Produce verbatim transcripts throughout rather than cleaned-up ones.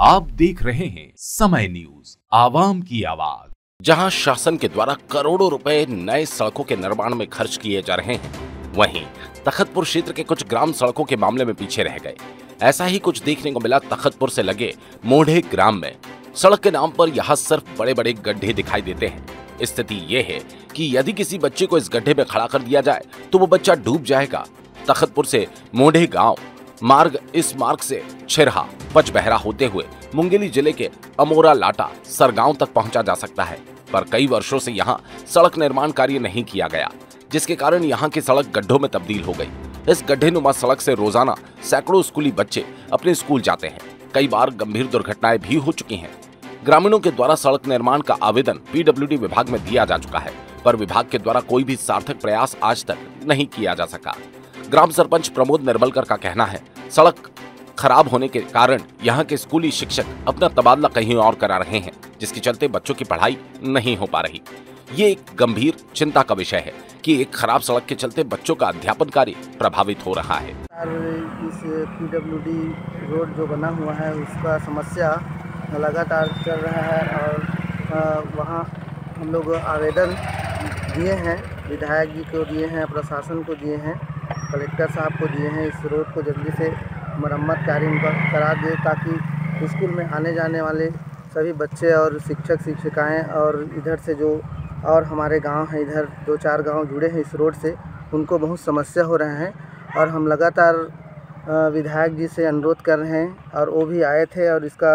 आप देख रहे हैं समय न्यूज, आवाम की आवाज। जहां शासन के द्वारा करोड़ों रुपए नए सड़कों के निर्माण में खर्च किए जा रहे हैं, वहीं तखतपुर क्षेत्र के कुछ ग्राम सड़कों के मामले में पीछे रह गए। ऐसा ही कुछ देखने को मिला तखतपुर से लगे मोढ़े ग्राम में। सड़क के नाम पर यहाँ सिर्फ बड़े बड़े गड्ढे दिखाई देते हैं। स्थिति ये है कि यदि किसी बच्चे को इस गड्ढे में खड़ा कर दिया जाए तो वो बच्चा डूब जाएगा। तखतपुर से मोढ़े गांव मार्ग इस मार्ग से छिरहा पचबहरा होते हुए मुंगेली जिले के अमोरा लाटा सरगांव तक पहुंचा जा सकता है, पर कई वर्षों से यहां सड़क निर्माण कार्य नहीं किया गया, जिसके कारण यहां की सड़क गड्ढों में तब्दील हो गई। इस गड्ढेनुमा सड़क से रोजाना सैकड़ों स्कूली बच्चे अपने स्कूल जाते हैं। कई बार गंभीर दुर्घटनाएं भी हो चुकी हैं। ग्रामीणों के द्वारा सड़क निर्माण का आवेदन पीडब्ल्यूडी विभाग में दिया जा चुका है, पर विभाग के द्वारा कोई भी सार्थक प्रयास आज तक नहीं किया जा सका। ग्राम सरपंच प्रमोद निर्मलकर का कहना है, सड़क खराब होने के कारण यहाँ के स्कूली शिक्षक अपना तबादला कहीं और करा रहे हैं, जिसके चलते बच्चों की पढ़ाई नहीं हो पा रही। ये एक गंभीर चिंता का विषय है कि एक खराब सड़क के चलते बच्चों का अध्यापन कार्य प्रभावित हो रहा है। इस पीडब्ल्यूडी रोड जो बना हुआ है उसका समस्या लगातार चल रहा है और वहाँ हम लोग आवेदन दिए हैं, विधायक जी को दिए हैं, प्रशासन को दिए हैं, कलेक्टर साहब को दिए हैं। इस रोड को जल्दी से मरम्मत कार्य उनका करा दे ताकि स्कूल में आने जाने वाले सभी बच्चे और शिक्षक शिक्षिकाएं और इधर से जो और हमारे गांव हैं, इधर दो चार गांव जुड़े हैं इस रोड से, उनको बहुत समस्या हो रहे हैं। और हम लगातार विधायक जी से अनुरोध कर रहे हैं और वो भी आए थे और इसका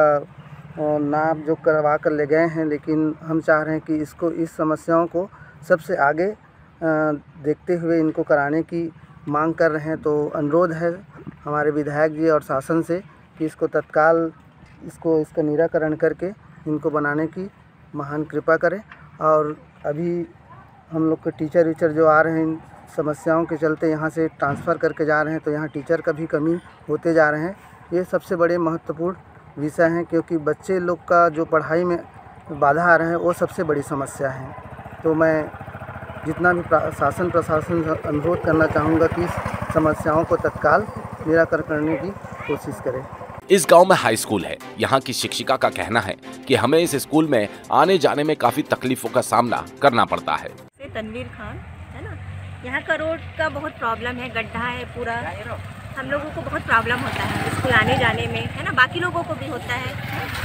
नाप जो करवा कर ले गए हैं, लेकिन हम चाह रहे हैं कि इसको इस समस्याओं को सबसे आगे देखते हुए इनको कराने की मांग कर रहे हैं। तो अनुरोध है हमारे विधायक जी और शासन से कि इसको तत्काल इसको इसका निराकरण करके इनको बनाने की महान कृपा करें। और अभी हम लोग के टीचर वीचर जो आ रहे हैं समस्याओं के चलते यहाँ से ट्रांसफ़र करके जा रहे हैं, तो यहाँ टीचर का भी कमी होते जा रहे हैं। ये सबसे बड़े महत्वपूर्ण विषय हैं, क्योंकि बच्चे लोग का जो पढ़ाई में बाधा आ रहे हैं वो सबसे बड़ी समस्या है। तो मैं जितना भी शासन प्रशासन अनुरोध करना चाहूँगा कि इस समस्याओं को तत्काल निराकरण करने की कोशिश करें। इस गांव में हाई स्कूल है। यहाँ की शिक्षिका का कहना है कि हमें इस स्कूल में आने जाने में काफी तकलीफों का सामना करना पड़ता है। तनवीर खान है ना, यहाँ का रोड का बहुत प्रॉब्लम है, गड्ढा है पूरा, हम लोगों को बहुत प्रॉब्लम होता है स्कूल आने जाने में, है ना, बाकी लोगों को भी होता है।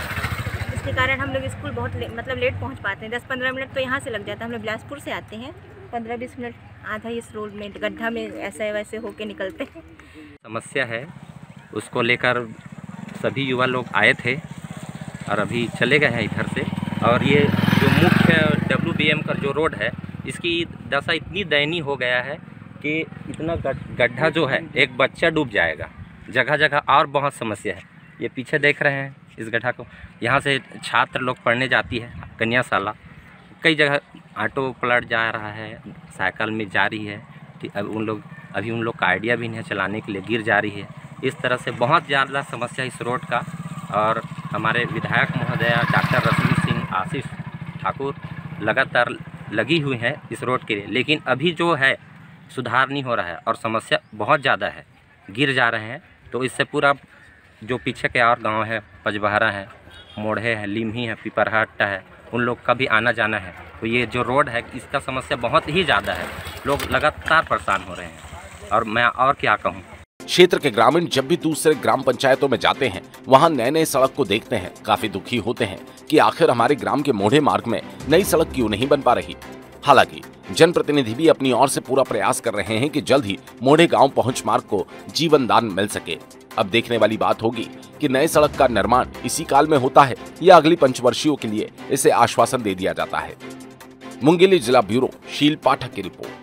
इसके कारण हम लोग स्कूल बहुत ले, मतलब लेट पहुँच पाते हैं। दस पंद्रह मिनट तो यहाँ से लग जाता है। हम लोग बिलासपुर से आते हैं, पंद्रह बीस मिनट आधा इस रोड में गड्ढा में ऐसे वैसे होके निकलते हैं। समस्या है, उसको लेकर सभी युवा लोग आए थे और अभी चले गए हैं इधर से। और ये जो मुख्य डब्ल्यू बी एम का जो रोड है, इसकी दशा इतनी दयनीय हो गया है कि इतना गड्ढा जो है एक बच्चा डूब जाएगा। जगह जगह और बहुत समस्या है। ये पीछे देख रहे हैं इस गड्ढा को, यहाँ से छात्र लोग पढ़ने जाती है कन्याशाला, कई जगह ऑटो पलट जा रहा है, साइकिल में जा रही है, अब उन लोग अभी उन लोग का आइडिया भी नहीं है चलाने के लिए, गिर जा रही है। इस तरह से बहुत ज़्यादा समस्या इस रोड का। और हमारे विधायक महोदया डॉक्टर रश्मि सिंह आशीष ठाकुर लगातार लगी हुई हैं इस रोड के लिए, लेकिन अभी जो है सुधार नहीं हो रहा है और समस्या बहुत ज़्यादा है, गिर जा रहे हैं। तो इससे पूरा जो पीछे के और गांव है, पचबहरा है, मोढ़े है, लिमही है, पिपरहट्टा है, उन लोग का भी आना जाना है। तो ये जो रोड है इसका समस्या बहुत ही ज़्यादा है, लोग लगातार परेशान हो रहे हैं। और मैं और क्या कहूँ। क्षेत्र के ग्रामीण जब भी दूसरे ग्राम पंचायतों में जाते हैं, वहां नए नए सड़क को देखते हैं, काफी दुखी होते हैं कि आखिर हमारे ग्राम के मोढ़े मार्ग में नई सड़क क्यों नहीं बन पा रही। हालांकि जनप्रतिनिधि भी अपनी ओर से पूरा प्रयास कर रहे हैं कि जल्द ही मोढ़े गांव पहुंच मार्ग को जीवन दान मिल सके। अब देखने वाली बात होगी कि नए सड़क का निर्माण इसी काल में होता है या अगली पंचवर्षीयों के लिए इसे आश्वासन दे दिया जाता है। मुंगेली जिला ब्यूरो शील पाठक की रिपोर्ट।